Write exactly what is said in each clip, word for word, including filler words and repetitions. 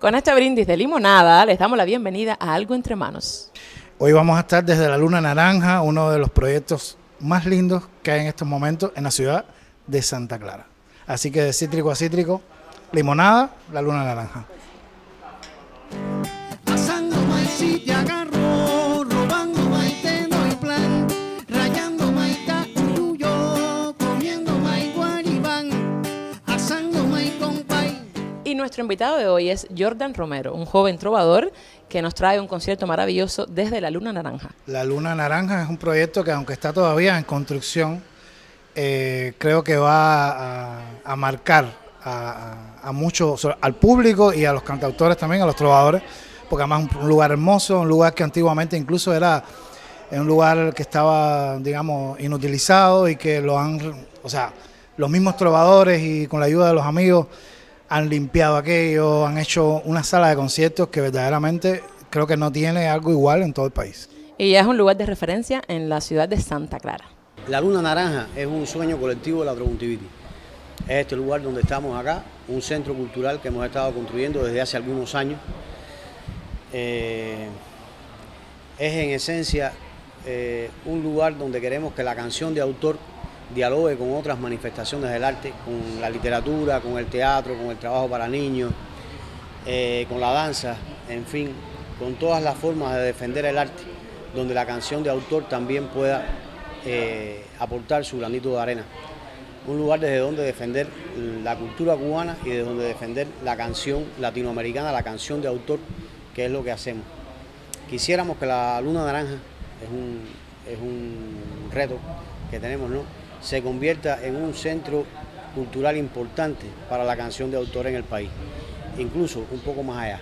con este brindis de limonada les damos la bienvenida a Algo Entre Manos. Hoy vamos a estar desde la Luna Naranja, uno de los proyectos más lindos que hay en estos momentos en la ciudad de Santa Clara. Así que de cítrico a cítrico, limonada, la Luna Naranja. Asando maíz si te agarro, robando maíz te doy plan, rayando maíz cachuyo, comiendo maíz guaribán, asando maíz con pay. Y nuestro invitado de hoy es Jordan Romero, un joven trovador que nos trae un concierto maravilloso desde la Luna Naranja. La Luna Naranja es un proyecto que, aunque está todavía en construcción, eh, creo que va a, a marcar a, a, a mucho, al público y a los cantautores también, a los trovadores, porque además es un lugar hermoso, un lugar que antiguamente incluso era un lugar que estaba, digamos, inutilizado y que lo han, o sea, los mismos trovadores y con la ayuda de los amigos han limpiado aquello, han hecho una sala de conciertos que verdaderamente creo que no tiene algo igual en todo el país. Y ya es un lugar de referencia en la ciudad de Santa Clara. La Luna Naranja es un sueño colectivo de la Trombontivitis. Es este lugar donde estamos acá, un centro cultural que hemos estado construyendo desde hace algunos años. Eh, es en esencia eh, un lugar donde queremos que la canción de autor dialogue con otras manifestaciones del arte, con la literatura, con el teatro, con el trabajo para niños, eh, con la danza, en fin, con todas las formas de defender el arte, donde la canción de autor también pueda eh, aportar su granito de arena. Un lugar desde donde defender la cultura cubana y desde donde defender la canción latinoamericana, la canción de autor, que es lo que hacemos. Quisiéramos que la Luna Naranja, es un, es un reto que tenemos, ¿no?, se convierta en un centro cultural importante para la canción de autor en el país, incluso un poco más allá,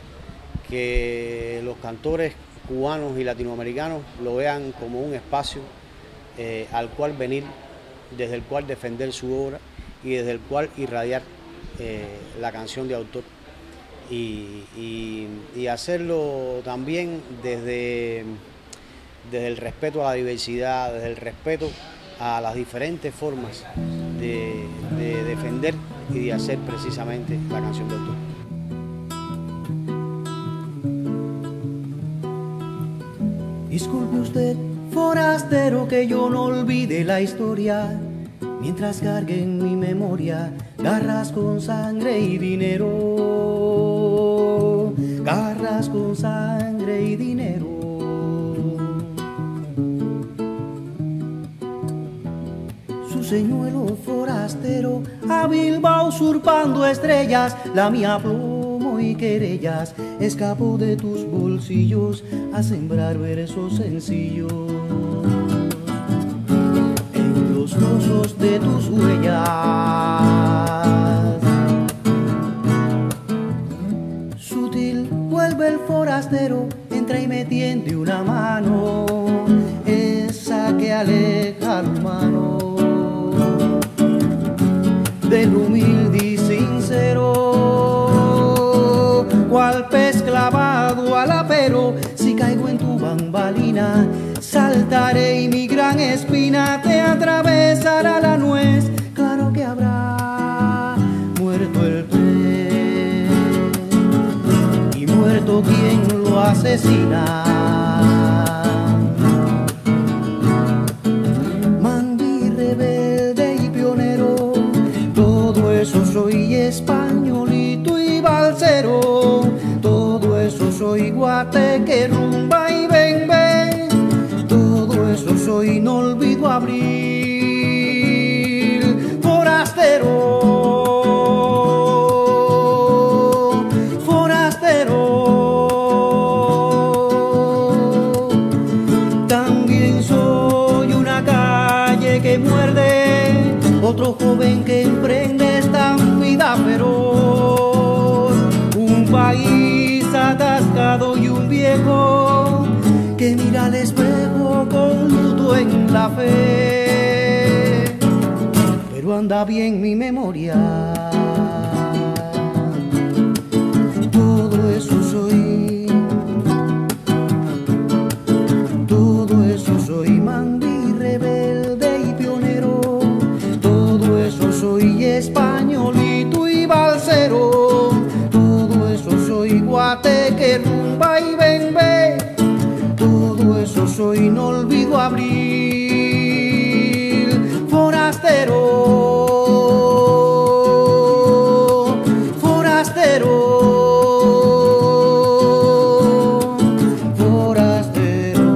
que los cantores cubanos y latinoamericanos lo vean como un espacio eh, al cual venir, desde el cual defender su obra y desde el cual irradiar eh, la canción de autor y, y, y hacerlo también desde, desde el respeto a la diversidad, desde el respeto a las diferentes formas de, de defender y de hacer precisamente la canción de autor. Disculpe usted, forastero, que yo no olvide la historia, mientras cargue en mi memoria garras con sangre y dinero, garras con sangre y dinero. Señuelo forastero, hábil va usurpando estrellas, la mía plomo y querellas, escapó de tus bolsillos a sembrar versos sencillos. En los pozos de tus huellas, sutil vuelve el forastero, entra y me tiende una mano, esa que aleja al humano del humilde y sincero, cual pez clavado al apero. Si caigo en tu bambalina, saltaré y mi gran espina te atravesará la nuez. Claro que habrá muerto el pez y muerto quien lo asesina. Soy españolito y balsero, todo eso soy guateque, rumba y ven, ven, todo eso soy, no olvido abril, forastero, forastero, también soy una calle que muerde, otro joven que emprende esta vida feroz, un país atascado y un viejo que mira al espejo con luto en la fe, pero anda bien mi memoria. Todo eso soy, todo eso soy, mandí rebelde y pionero, todo eso soy españolito y balsero, todo eso soy igual. marzo y no olvido abril. Forastero, forastero, forastero.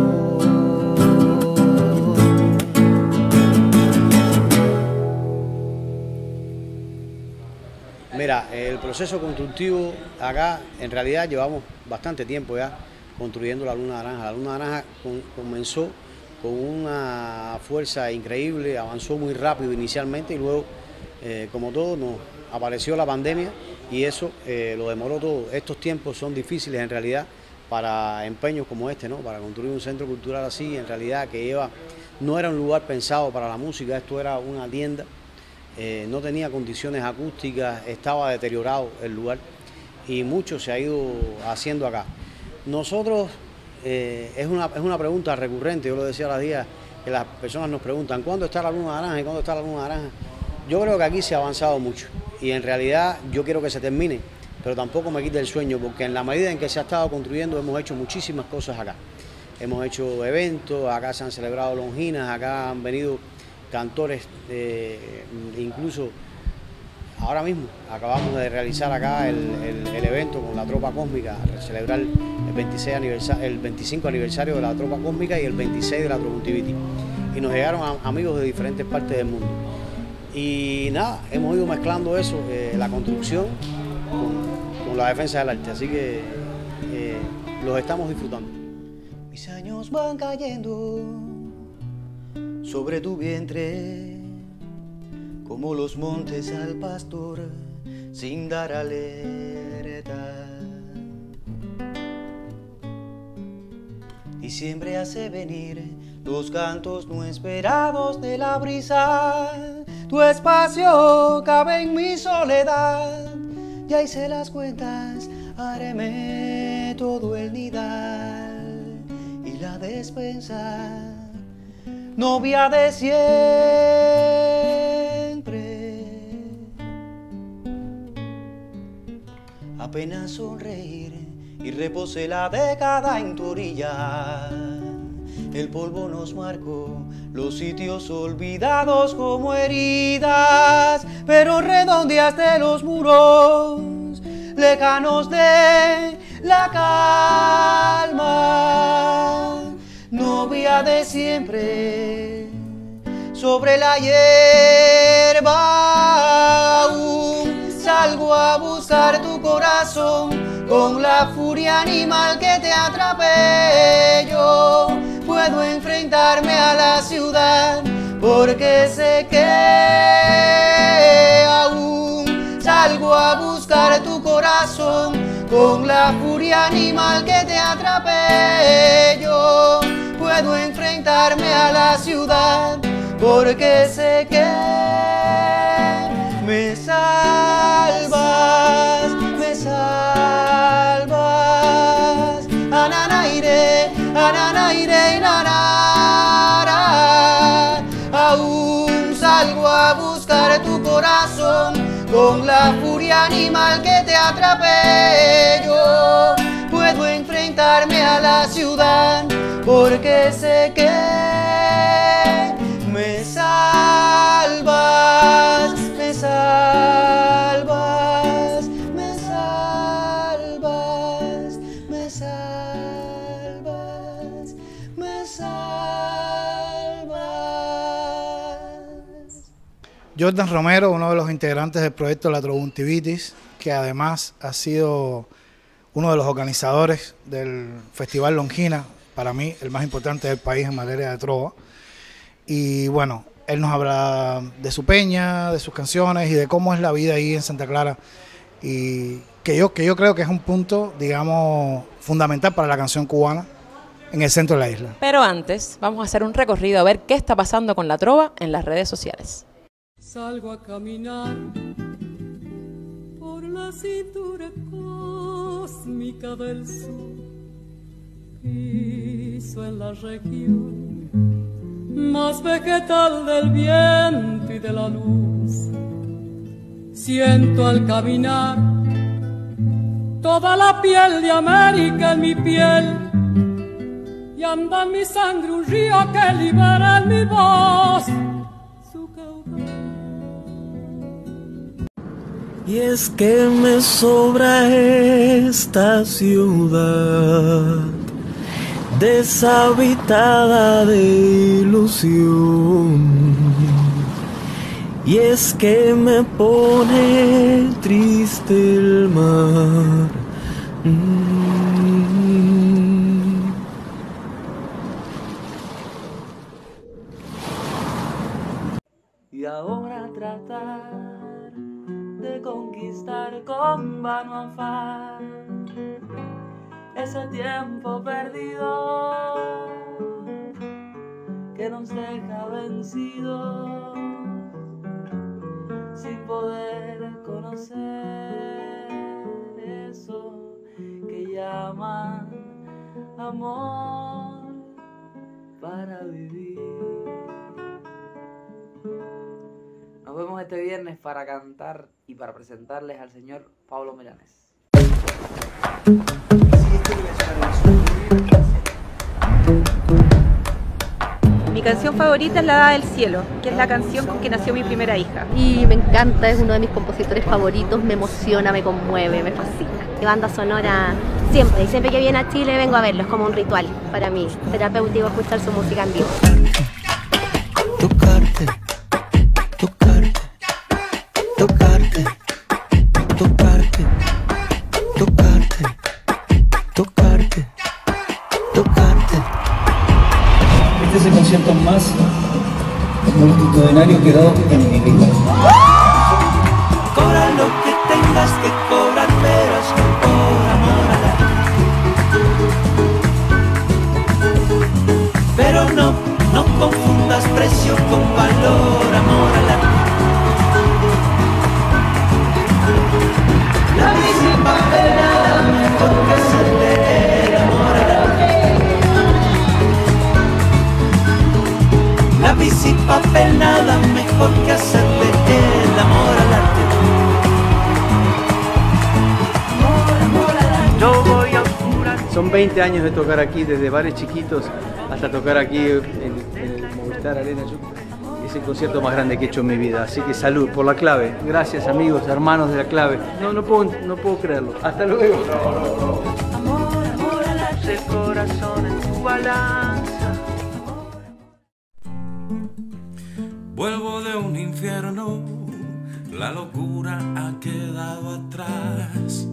Mira, el proceso constructivo acá, en realidad llevamos bastante tiempo ya construyendo la Luna Naranja. La Luna Naranja con, comenzó con una fuerza increíble, avanzó muy rápido inicialmente y luego, eh, como todo, nos apareció la pandemia y eso eh, lo demoró todo. Estos tiempos son difíciles en realidad para empeños como este, ¿no? Para construir un centro cultural así, en realidad que lleva, no era un lugar pensado para la música, esto era una tienda. Eh, no tenía condiciones acústicas, estaba deteriorado el lugar y mucho se ha ido haciendo acá. Nosotros, eh, es, una, es una pregunta recurrente, yo lo decía a las días, que las personas nos preguntan ¿cuándo está la Luna Naranja y cuándo está la Luna Naranja? Yo creo que aquí se ha avanzado mucho y en realidad yo quiero que se termine, pero tampoco me quite el sueño porque en la medida en que se ha estado construyendo hemos hecho muchísimas cosas acá. Hemos hecho eventos, acá se han celebrado longinas, acá han venido cantores, eh, incluso ahora mismo acabamos de realizar acá el, el, el evento con la Tropa Cósmica, a celebrar el, veintiséis aniversario, el veinticinco aniversario de la Tropa Cósmica y el veintiséis de la Tropuntivity. Y nos llegaron a, amigos de diferentes partes del mundo. Y nada, hemos ido mezclando eso, eh, la construcción con, con la defensa del arte, así que eh, los estamos disfrutando. Mis años van cayendo sobre tu vientre, como los montes al pastor, sin dar alerta. Diciembre hace venir los cantos no esperados de la brisa. Tu espacio cabe en mi soledad. Ya hice las cuentas, haréme todo el nidal y la despensa. Novia de siempre, apenas sonreír y reposé la década en tu orilla. El polvo nos marcó los sitios olvidados como heridas, pero redondeaste los muros lejanos de la calma. Novia de siempre, sobre la hierba aún salgo a buscar tu corazón con la furia animal que te atrapé. Yo puedo enfrentarme a la ciudad porque sé que aún salgo a buscar tu corazón con la furia animal que te atrapé. Yo puedo enfrentarme a la ciudad porque sé que me salvas, me salvas. Ananaire, ananaire, nanara. Aún salgo a buscar tu corazón con la furia animal que te atrapé. Yo puedo enfrentarme a la ciudad porque sé que me salvas, me salvas, me salvas, me salvas, me salvas. Jordan Romero, uno de los integrantes del proyecto La Tropuntivitis, que además ha sido uno de los organizadores del Festival Longina, para mí el más importante del país en materia de trova. Y bueno, él nos habla de su peña, de sus canciones y de cómo es la vida ahí en Santa Clara. Y que yo, que yo creo que es un punto, digamos, fundamental para la canción cubana en el centro de la isla. Pero antes, vamos a hacer un recorrido a ver qué está pasando con la trova en las redes sociales. Salgo a caminar por la cintura cósmica del sur, piso en la región más vegetal del viento y de la luz. Siento al caminar toda la piel de América en mi piel y anda en mi sangre un río que libera en mi voz su caudal. Y es que me sobra esta ciudad deshabitada de ilusión. Y es que me pone triste el mar. Mm. Y ahora tratar de conquistar con vano afán ese tiempo perdido que nos deja vencidos sin poder conocer eso que llaman amor para vivir. Nos vemos este viernes para cantar y para presentarles al señor Pablo Milanés. Mi canción favorita es La Hada del Cielo, que es la canción con que nació mi primera hija. Y me encanta, es uno de mis compositores favoritos, me emociona, me conmueve, me fascina. Mi banda sonora siempre, y siempre que viene a Chile vengo a verlo, es como un ritual para mí, terapéutico escuchar su música en vivo. Tocarte, tocarte, tocarte, tocarte, tocarte, tocarte, tocarte. Este es el concierto más multitudinario que he dado en mi vida. Cobra lo que tengas que cobrar, pero es por amor al arte. Pero no, no confundas precio con valor, amor al arte. La misma nada mejor que hacerle el amor al arte. La bici papel nada mejor que hacerle el amor al arte. Yo voy a oscuras. Son veinte años de tocar aquí, desde bares chiquitos hasta tocar aquí en, en el Movistar Arena. Es el concierto más grande que he hecho en mi vida, así que salud por La Clave. Gracias amigos, hermanos de La Clave. No, no puedo, no puedo creerlo. Hasta luego. Amor, amor al arte, el corazón en tu balanza. Vuelvo de un infierno, la locura ha quedado atrás.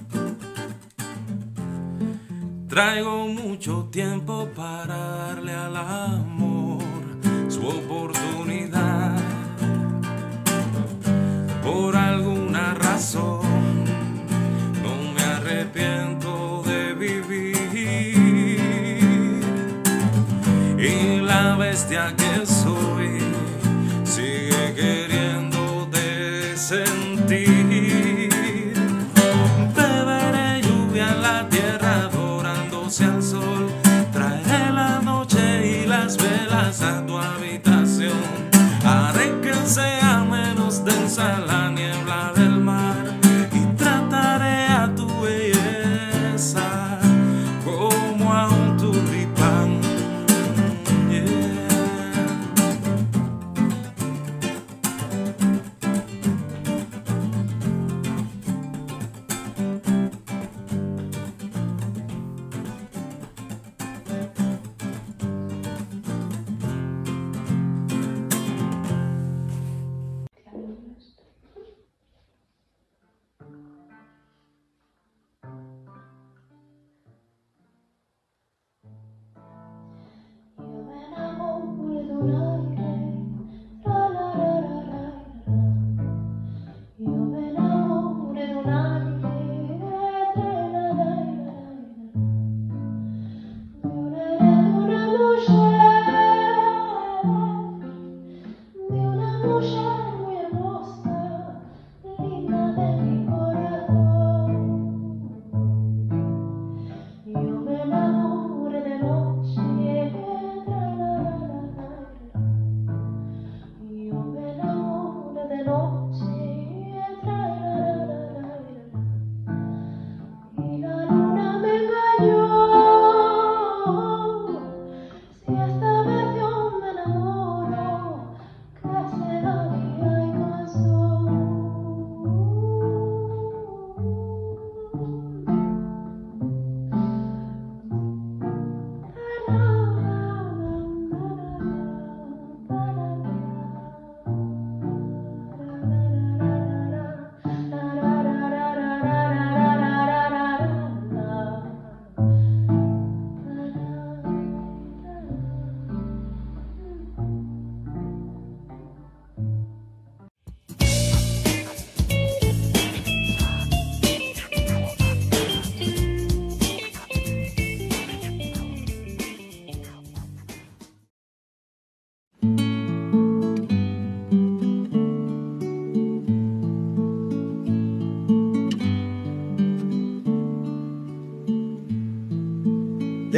Traigo mucho tiempo para darle al amor su oportunidad. Por alguna razón no me arrepiento de vivir. Y la bestia que soy sigue queriéndote sentir. Beberé lluvia en la tierra adorándose al sol. Traeré la noche y las velas a tu habitación. Haré que sea menos densa la niebla del mar. Y trataré a tu belleza como a un tulipán.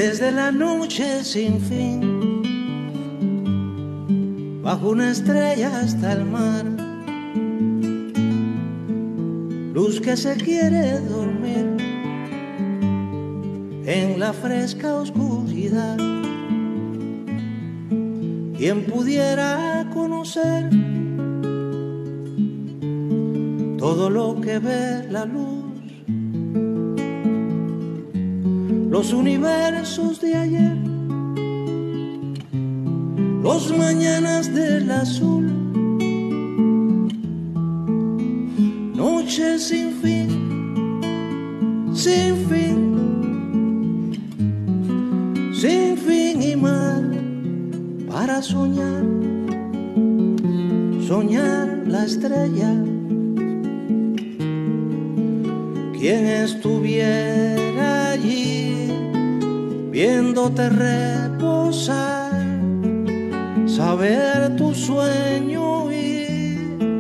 desde la noche sin fin, bajo una estrella hasta el mar, luz que se quiere dormir en la fresca oscuridad. Quien pudiera conocer todo lo que ve la luz, los universos de ayer, los mañanas del azul, noches sin fin, sin fin, sin fin y mar, para soñar, soñar la estrella. Quien estuviera allí viéndote reposar, saber tu sueño y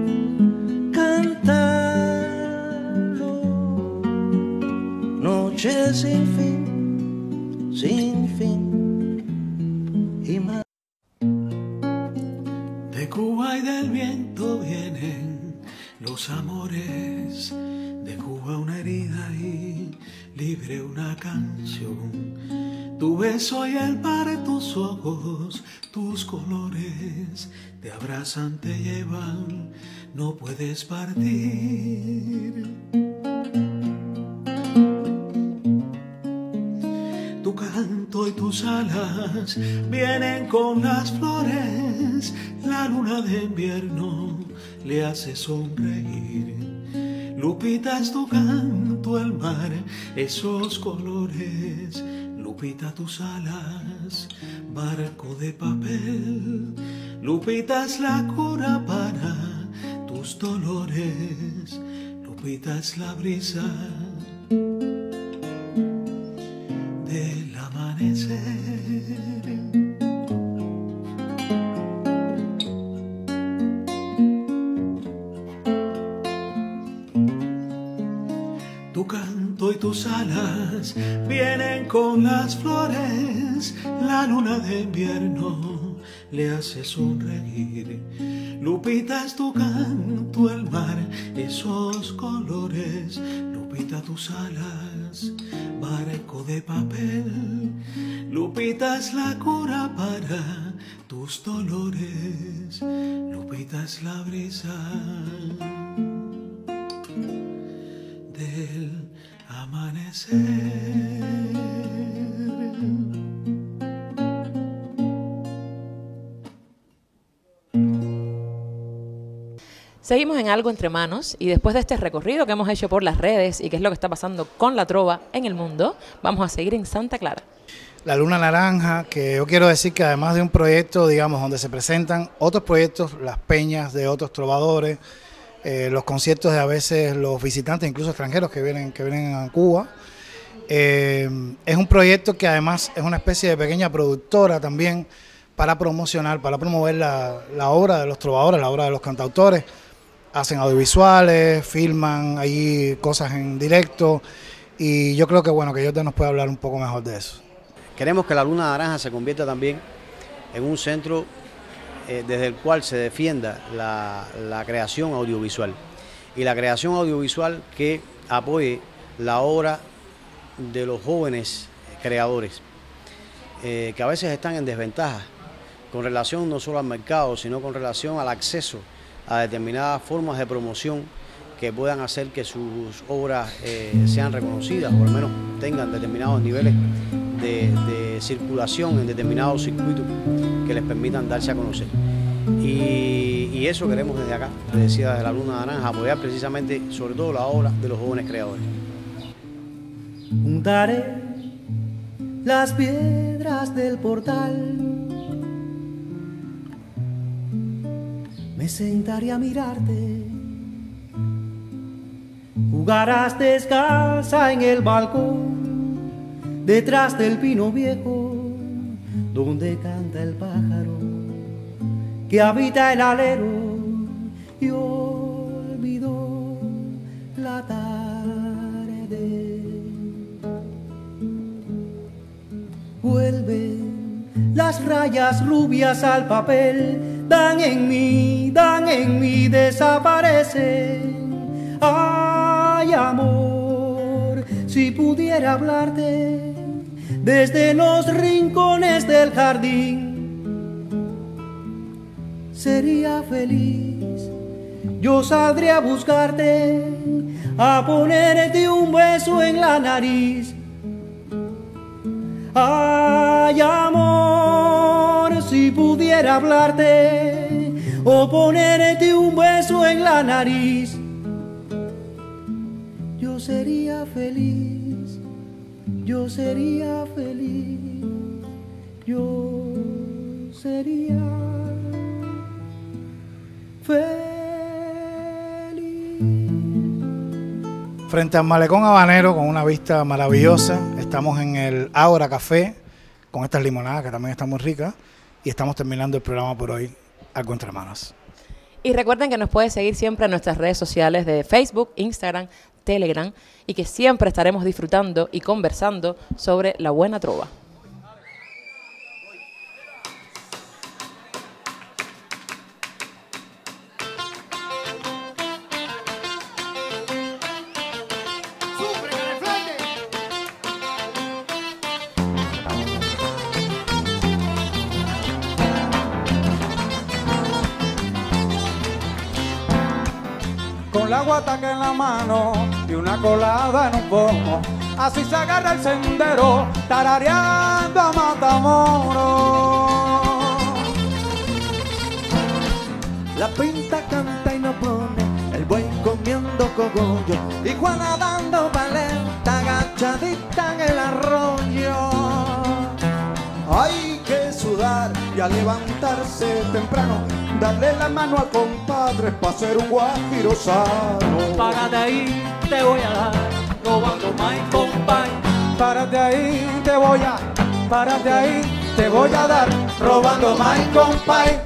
cantarlo, noche sin fin, sin fin y más. De Cuba y del viento vienen los amores, de Cuba una herida y libre una canción. Tu beso y el mar de tus ojos, tus colores, te abrazan, te llevan, no puedes partir. Tu canto y tus alas vienen con las flores, la luna de invierno le hace sonreír. Lupita es tu canto, el mar, esos colores. Lupita tus alas, barco de papel. Lupita es la cura para tus dolores. Lupita es la brisa del amanecer. Tu canto y tus alas vienen con las flores, la luna de invierno le hace sonreír. Lupita es tu canto, el mar, esos colores. Lupita tus alas, barco de papel. Lupita es la cura para tus dolores. Lupita es la brisa del amanecer. Seguimos en Algo Entre Manos y después de este recorrido que hemos hecho por las redes y qué es lo que está pasando con la trova en el mundo, vamos a seguir en Santa Clara. La Luna Naranja, que yo quiero decir que además de un proyecto, digamos, donde se presentan otros proyectos, las peñas de otros trovadores, eh, los conciertos de a veces los visitantes, incluso extranjeros que vienen, que vienen a Cuba, eh, es un proyecto que además es una especie de pequeña productora también para promocionar, para promover la, la obra de los trovadores, la obra de los cantautores. Hacen audiovisuales, filman allí cosas en directo y yo creo que bueno que Jordan nos puede hablar un poco mejor de eso. Queremos que la Luna Naranja se convierta también en un centro eh, desde el cual se defienda la, la creación audiovisual y la creación audiovisual que apoye la obra de los jóvenes creadores eh, que a veces están en desventaja con relación no solo al mercado sino con relación al acceso a determinadas formas de promoción que puedan hacer que sus obras eh, sean reconocidas o al menos tengan determinados niveles de, de circulación en determinados circuitos que les permitan darse a conocer. Y, y eso queremos desde acá, les decía desde la Luna Naranja, apoyar precisamente sobre todo la obra de los jóvenes creadores. Juntaré las piedras del portal, me sentaré a mirarte, jugarás descalza en el balcón, detrás del pino viejo, donde canta el pájaro que habita el alero y olvidó la tarde. Las rayas rubias al papel dan en mí, dan en mí, desaparecen. Ay, amor, si pudiera hablarte desde los rincones del jardín, sería feliz. Yo saldré a buscarte, a ponerte un beso en la nariz. Ay, amor, si pudiera hablarte o ponerte un beso en la nariz, yo sería feliz, yo sería feliz, yo sería feliz. Frente al Malecón Habanero, con una vista maravillosa, estamos en el Ágora Café, con estas limonadas que también están muy ricas, y estamos terminando el programa por hoy, Algo Entre Manos. Y recuerden que nos pueden seguir siempre en nuestras redes sociales de Facebook, Instagram, Telegram, y que siempre estaremos disfrutando y conversando sobre la buena trova. Con la guataca en la mano y una colada en un pomo, así se agarra el sendero, tarareando a Matamoros. La pinta canta y no pone, el buey comiendo cogollo y Juana dando paleta agachadita en el arroyo. Hay que sudar y a levantarse temprano, darle la mano al compadre pa' ser un guajiro sano. Párate ahí, te voy a dar, robando my compay. Párate ahí, te voy a, párate ahí, te voy a dar, robando my compay.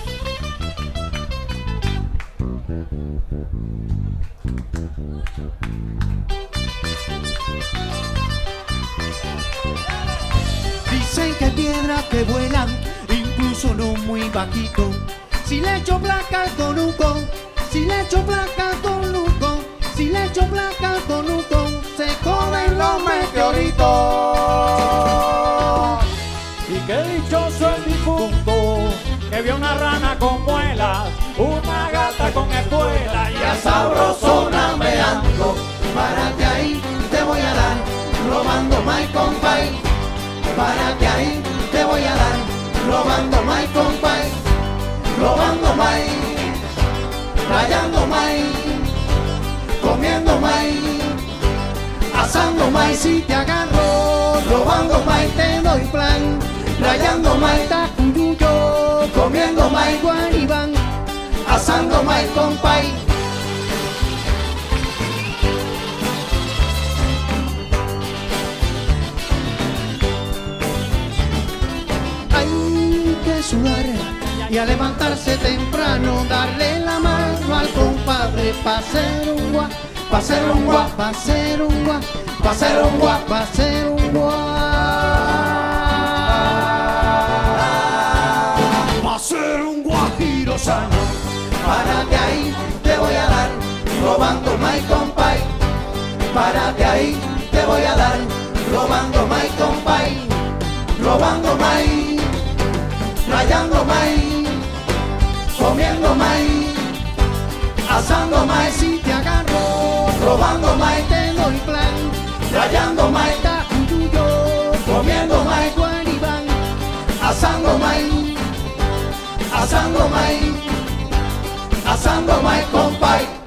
Dicen que hay piedras que vuelan, incluso no muy bajito. Si le echo placa al conuco, si le echo placa al conuco, si le echo placa al conuco, se joden los meteoritos. Y qué dichoso el difunto que vio una rana con muelas, una gata con espuelas y a sabrosona meando. Párate ahí, te voy a dar, robando my compay. Párate ahí, te voy a dar, robando my compay. Robando maíz, rayando maíz, comiendo maíz, asando maíz si te agarro, robando maíz te doy plan, rayando maíz tacuyuyo, comiendo maíz guaribán, asando maíz compay. Hay que sudar y a levantarse temprano, darle la mano al compadre pa' ser un guá, pa' ser un guá, pa' ser un guá, pa' ser un guá, pa' ser un guá. Pa' ser un guajiro sano. Párate ahí, te voy a dar, robando my compay. Párate ahí, te voy a dar, robando my compay. Robando maíz, rayando maíz, comiendo maíz, asando maíz si te agarro, robando maíz te doy plan, rayando maíz tacuyuyo, comiendo maíz guaribán, asando maíz, asando maíz, asando maíz compay.